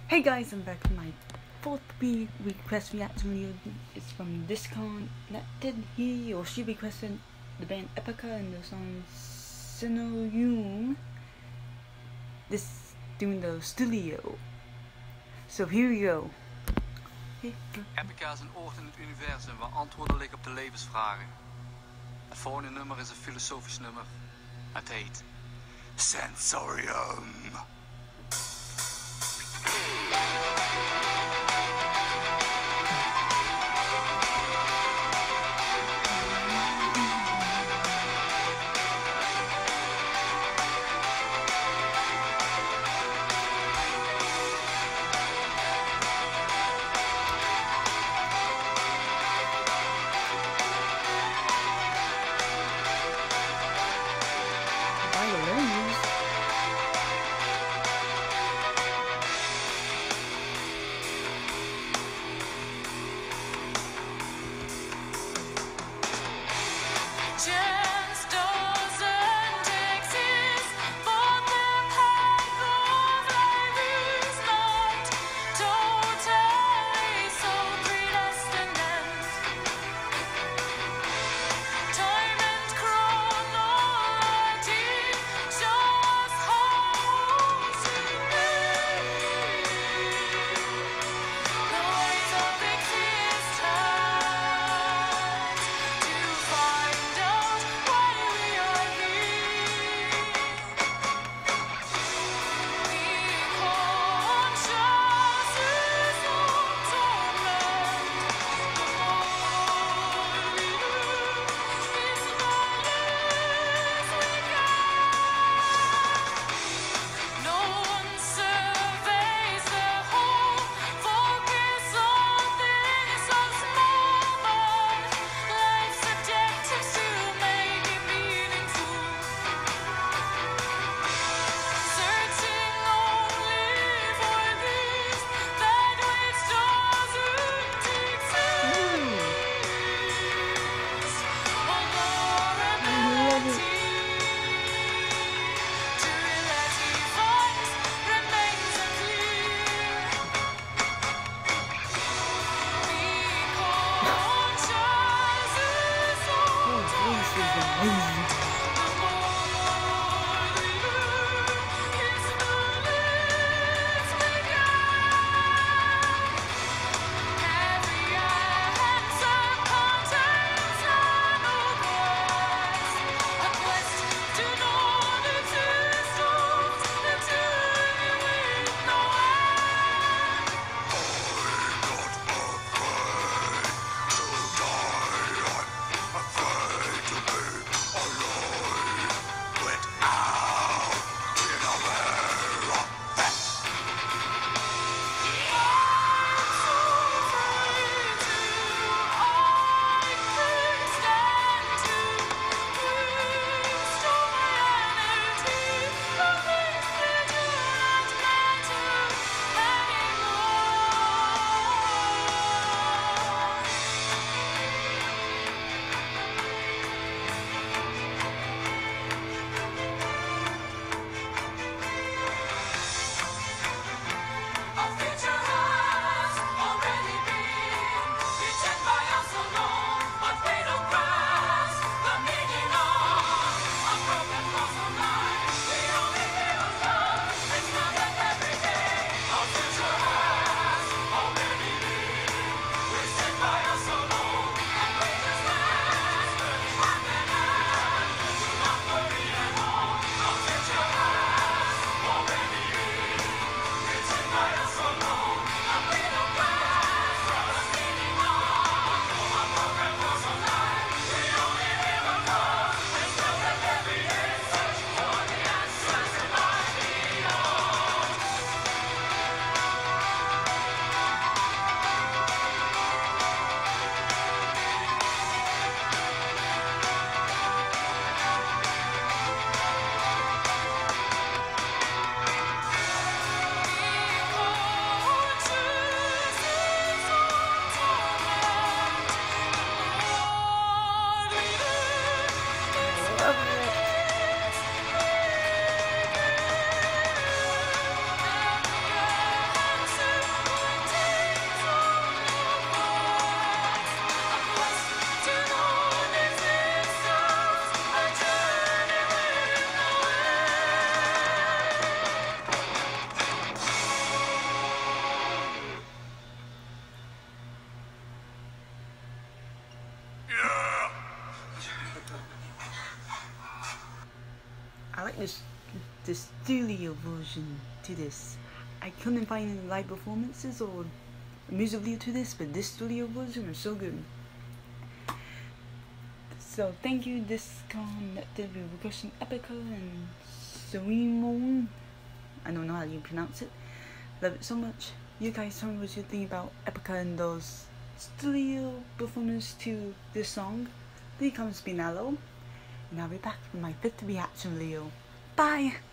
Hey guys, I'm back to my fourth request reaction video. It's from Disconnected. He or she requested the band Epica and the song Synonym. This doing the studio. So here we go. Epica is een oord in het universum waar antwoorden liggen op de levensvragen. Het volgende nummer is een filosofisch nummer. Het heet Sensorium. the studio version to this. I couldn't find any live performances or music video to this, but this studio version is so good. So thank you Discon that did be requesting Epica and Serene. I don't know how you pronounce it. Love it so much. You guys tell me what you think about Epica and those studio performance to this song. Leave comments below, and I'll be back with my 5th reaction video. Bye!